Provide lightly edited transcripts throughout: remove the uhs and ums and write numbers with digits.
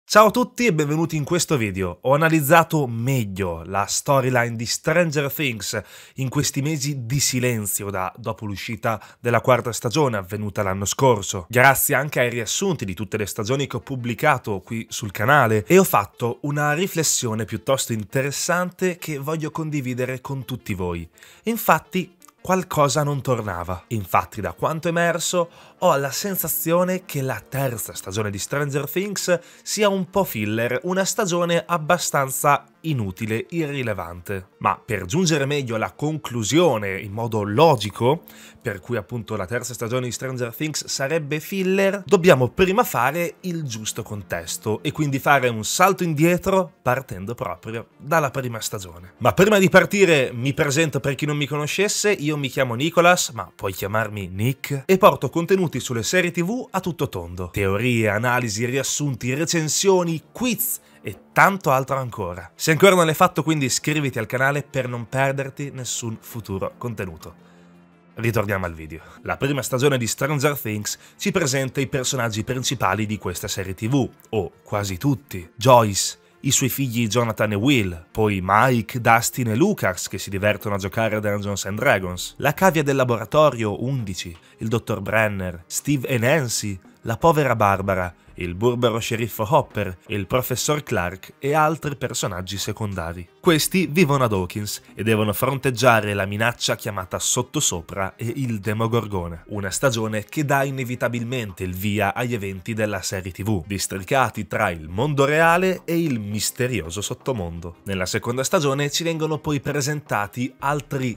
Ciao a tutti e benvenuti in questo video. Ho analizzato meglio la storyline di Stranger Things in questi mesi di silenzio dopo l'uscita della quarta stagione avvenuta l'anno scorso, grazie anche ai riassunti di tutte le stagioni che ho pubblicato qui sul canale, e ho fatto una riflessione piuttosto interessante che voglio condividere con tutti voi. Infatti, qualcosa non tornava. Infatti, da quanto emerso, ho la sensazione che la terza stagione di Stranger Things sia un po' filler, una stagione abbastanza inutile, irrilevante. Ma per giungere meglio alla conclusione in modo logico, per cui appunto la terza stagione di Stranger Things sarebbe filler, dobbiamo prima fare il giusto contesto e quindi fare un salto indietro partendo proprio dalla prima stagione. Ma prima di partire mi presento per chi non mi conoscesse, io mi chiamo Nicolas, ma puoi chiamarmi Nick, e porto contenuti sulle serie TV a tutto tondo. Teorie, analisi, riassunti, recensioni, quiz e tanto altro ancora. Se ancora non l'hai fatto, quindi iscriviti al canale per non perderti nessun futuro contenuto. Ritorniamo al video. La prima stagione di Stranger Things ci presenta i personaggi principali di questa serie TV, o quasi tutti. Joyce, i suoi figli Jonathan e Will, poi Mike, Dustin e Lucas che si divertono a giocare a Dungeons and Dragons, la cavia del laboratorio 11, il dottor Brenner, Steve e Nancy, la povera Barbara, il burbero sceriffo Hopper, il professor Clark e altri personaggi secondari. Questi vivono ad Hawkins e devono fronteggiare la minaccia chiamata Sottosopra e il Demogorgone, una stagione che dà inevitabilmente il via agli eventi della serie TV, districati tra il mondo reale e il misterioso sottomondo. Nella seconda stagione ci vengono poi presentati altri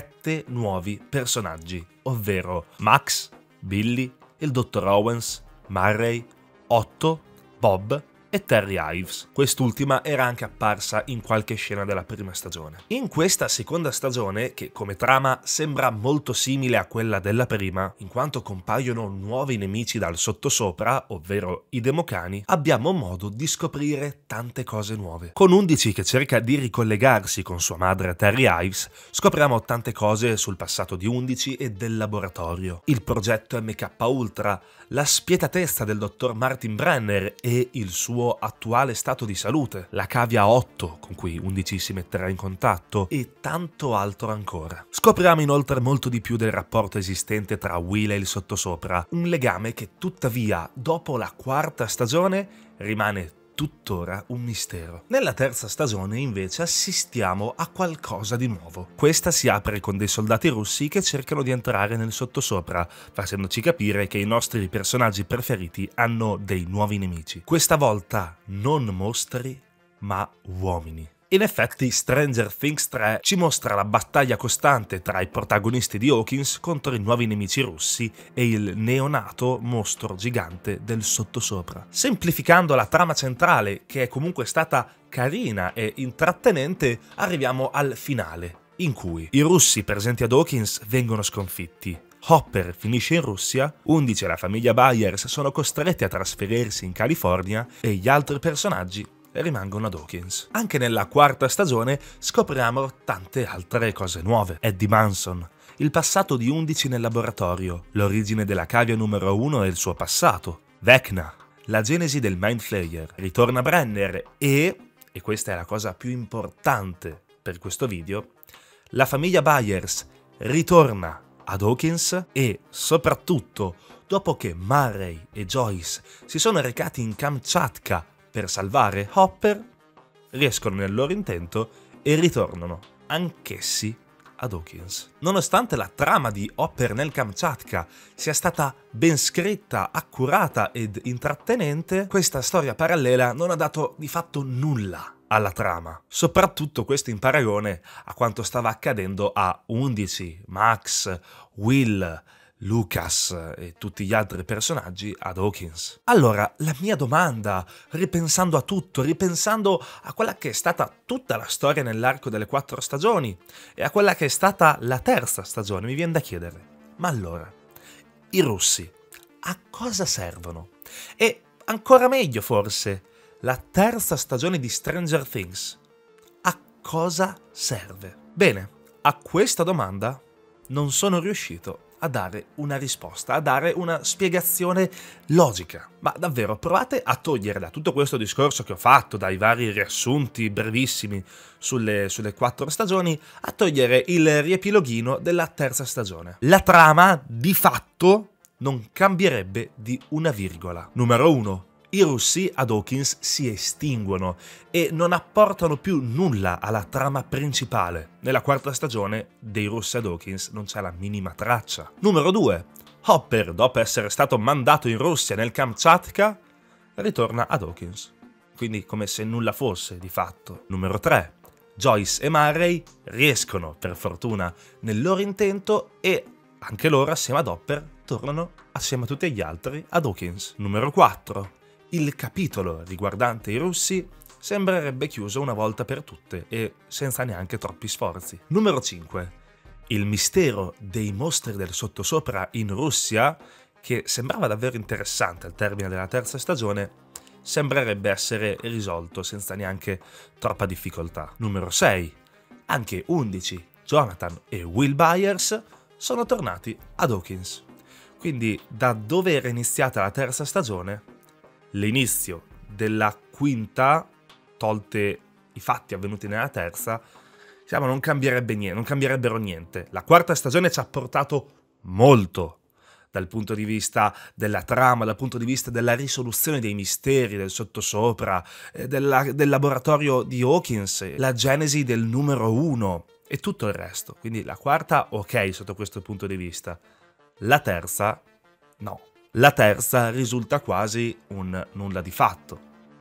7 nuovi personaggi, ovvero Max, Billy, il dottor Owens, Murray, Otto, Bob e Terry Ives. Quest'ultima era anche apparsa in qualche scena della prima stagione. In questa seconda stagione, che come trama sembra molto simile a quella della prima, in quanto compaiono nuovi nemici dal sottosopra, ovvero i Democani, abbiamo modo di scoprire tante cose nuove. Con 11 che cerca di ricollegarsi con sua madre Terry Ives, scopriamo tante cose sul passato di 11 e del laboratorio, il progetto MK Ultra, la spietatezza del dottor Martin Brenner e il suo attuale stato di salute, la cavia 8 con cui 11 si metterà in contatto e tanto altro ancora. Scopriamo inoltre molto di più del rapporto esistente tra Will e il sottosopra, un legame che tuttavia dopo la quarta stagione rimane tuttora un mistero. Nella terza stagione invece assistiamo a qualcosa di nuovo. Questa si apre con dei soldati russi che cercano di entrare nel sottosopra, facendoci capire che i nostri personaggi preferiti hanno dei nuovi nemici. Questa volta non mostri, ma uomini. In effetti, Stranger Things 3 ci mostra la battaglia costante tra i protagonisti di Hawkins contro i nuovi nemici russi e il neonato mostro gigante del sottosopra. Semplificando la trama centrale, che è comunque stata carina e intrattenente, arriviamo al finale, in cui i russi presenti ad Hawkins vengono sconfitti. Hopper finisce in Russia, 11 e la famiglia Byers sono costretti a trasferirsi in California e gli altri personaggi rimangono ad Hawkins. Anche nella quarta stagione scopriamo tante altre cose nuove. Eddie Munson, il passato di 11 nel laboratorio, l'origine della cavia numero 1 e il suo passato, Vecna, la genesi del Mind Flayer, ritorna Brenner e questa è la cosa più importante per questo video, la famiglia Byers ritorna ad Hawkins e soprattutto dopo che Murray e Joyce si sono recati in Kamchatka per salvare Hopper, riescono nel loro intento e ritornano anch'essi ad Hawkins. Nonostante la trama di Hopper nel Kamchatka sia stata ben scritta, accurata ed intrattenente, questa storia parallela non ha dato di fatto nulla alla trama. Soprattutto questo in paragone a quanto stava accadendo a 11, Max, Will, Lucas e tutti gli altri personaggi ad Hawkins. Allora, la mia domanda, ripensando a tutto, ripensando a quella che è stata tutta la storia nell'arco delle 4 stagioni e a quella che è stata la terza stagione, mi viene da chiedere, ma allora, i russi a cosa servono? E ancora meglio forse, la terza stagione di Stranger Things a cosa serve? Bene, a questa domanda non sono riuscito a dare una risposta, a dare una spiegazione logica. Ma davvero, provate a togliere da tutto questo discorso che ho fatto, dai vari riassunti brevissimi sulle 4 stagioni, a togliere il riepiloghino della terza stagione. La trama, di fatto, non cambierebbe di una virgola. Numero 1. I russi ad Hawkins si estinguono e non apportano più nulla alla trama principale. Nella quarta stagione dei russi ad Hawkins non c'è la minima traccia. Numero 2. Hopper, dopo essere stato mandato in Russia nel Kamchatka, ritorna ad Hawkins. Quindi come se nulla fosse, di fatto. Numero 3. Joyce e Murray riescono, per fortuna, nel loro intento e anche loro, assieme ad Hopper, tornano, assieme a tutti gli altri, ad Hawkins. Numero 4. Il capitolo riguardante i russi sembrerebbe chiuso una volta per tutte e senza neanche troppi sforzi. Numero 5. Il mistero dei mostri del sottosopra in Russia, che sembrava davvero interessante al termine della terza stagione, sembrerebbe essere risolto senza neanche troppa difficoltà. Numero 6. Anche 11, Jonathan e Will Byers sono tornati ad Hawkins. Quindi da dove era iniziata la terza stagione, l'inizio della quinta, tolte i fatti avvenuti nella terza, diciamo non cambierebbe niente, non cambierebbero niente. La quarta stagione ci ha portato molto dal punto di vista della trama, dal punto di vista della risoluzione dei misteri, del sottosopra, del laboratorio di Hawkins, la genesi del numero 1 e tutto il resto. Quindi la quarta ok sotto questo punto di vista. La terza no. La terza risulta quasi un nulla di fatto,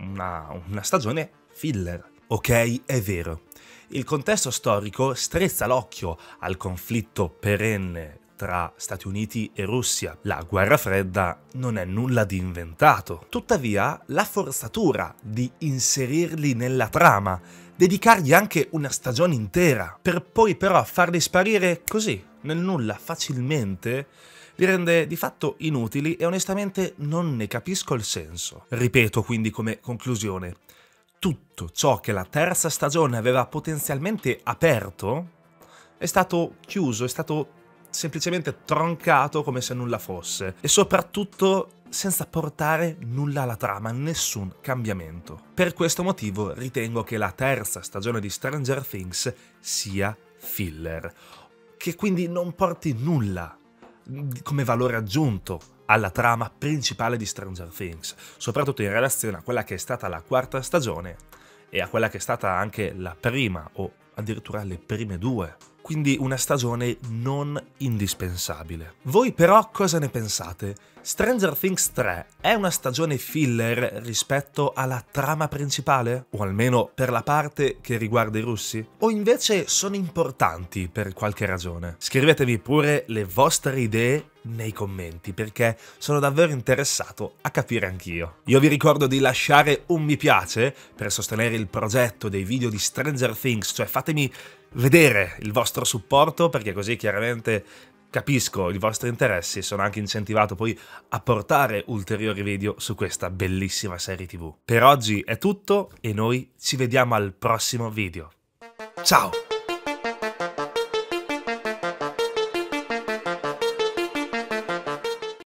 una stagione filler. Ok, è vero. Il contesto storico strizza l'occhio al conflitto perenne tra Stati Uniti e Russia. La guerra fredda non è nulla di inventato. Tuttavia, la forzatura di inserirli nella trama, dedicargli anche una stagione intera, per poi però farli sparire così, nel nulla, facilmente, li rende di fatto inutili e onestamente non ne capisco il senso. Ripeto quindi come conclusione, tutto ciò che la terza stagione aveva potenzialmente aperto è stato chiuso, è stato semplicemente troncato come se nulla fosse e soprattutto senza portare nulla alla trama, nessun cambiamento. Per questo motivo ritengo che la terza stagione di Stranger Things sia filler, che quindi non porti nulla come valore aggiunto alla trama principale di Stranger Things, soprattutto in relazione a quella che è stata la quarta stagione e a quella che è stata anche la prima o addirittura le prime 2. Quindi una stagione non indispensabile. Voi però cosa ne pensate? Stranger Things 3 è una stagione filler rispetto alla trama principale? O almeno per la parte che riguarda i russi? O invece sono importanti per qualche ragione? Scrivetevi pure le vostre idee nei commenti, perché sono davvero interessato a capire anch'io. Io vi ricordo di lasciare un mi piace per sostenere il progetto dei video di Stranger Things, cioè fatemi vedere il vostro supporto, perché così chiaramente capisco i vostri interessi e sono anche incentivato poi a portare ulteriori video su questa bellissima serie TV. Per oggi è tutto e noi ci vediamo al prossimo video. Ciao!